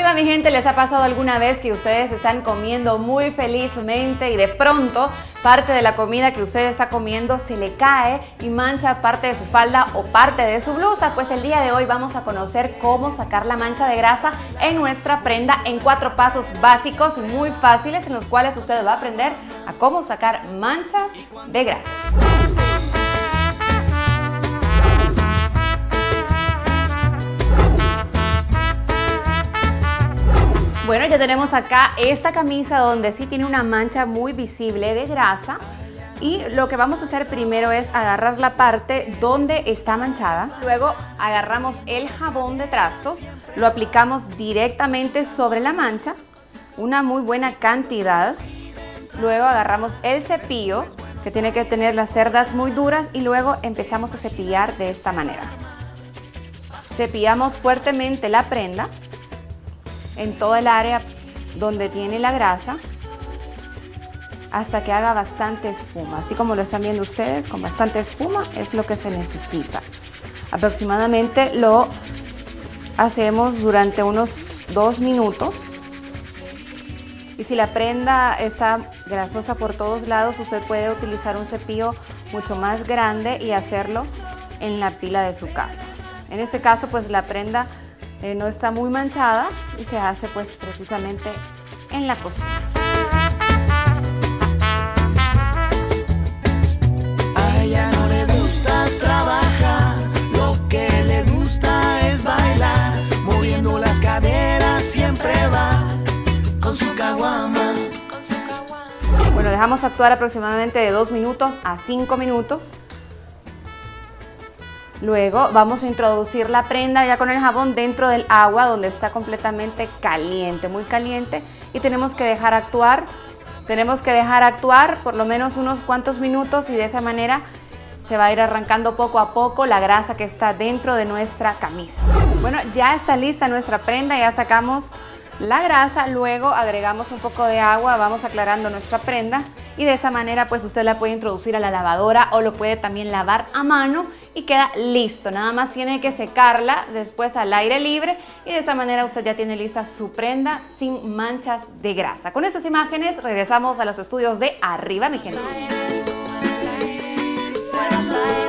Arriba, mi gente, ¿les ha pasado alguna vez que ustedes están comiendo muy felizmente y de pronto parte de la comida que usted está comiendo se le cae y mancha parte de su falda o parte de su blusa? Pues el día de hoy vamos a conocer cómo sacar la mancha de grasa en nuestra prenda en 4 pasos básicos y muy fáciles en los cuales usted va a aprender a cómo sacar manchas de grasa. Bueno, ya tenemos acá esta camisa donde sí tiene una mancha muy visible de grasa, y lo que vamos a hacer primero es agarrar la parte donde está manchada. Luego agarramos el jabón de trastos, lo aplicamos directamente sobre la mancha, una muy buena cantidad. Luego agarramos el cepillo, que tiene que tener las cerdas muy duras, y luego empezamos a cepillar de esta manera. Cepillamos fuertemente la prenda en toda el área donde tiene la grasa hasta que haga bastante espuma. Así como lo están viendo ustedes, con bastante espuma es lo que se necesita. Aproximadamente lo hacemos durante unos 2 minutos. Y si la prenda está grasosa por todos lados, usted puede utilizar un cepillo mucho más grande y hacerlo en la pila de su casa. En este caso, pues la prenda no está muy manchada y se hace pues precisamente en la cocina. A ella no le gusta trabajar, lo que le gusta es bailar, moviendo las caderas siempre va con su caguama. Bueno, dejamos actuar aproximadamente de 2 minutos a 5 minutos. Luego vamos a introducir la prenda ya con el jabón dentro del agua donde está completamente caliente, muy caliente, y tenemos que dejar actuar. Tenemos que dejar actuar por lo menos unos cuantos minutos, y de esa manera se va a ir arrancando poco a poco la grasa que está dentro de nuestra camisa. Bueno, ya está lista nuestra prenda, ya sacamos la grasa, luego agregamos un poco de agua, vamos aclarando nuestra prenda, y de esa manera pues usted la puede introducir a la lavadora o lo puede también lavar a mano y queda listo. Nada más tiene que secarla después al aire libre, y de esa manera usted ya tiene lista su prenda sin manchas de grasa. Con estas imágenes regresamos a los estudios de Arriba, mi gente.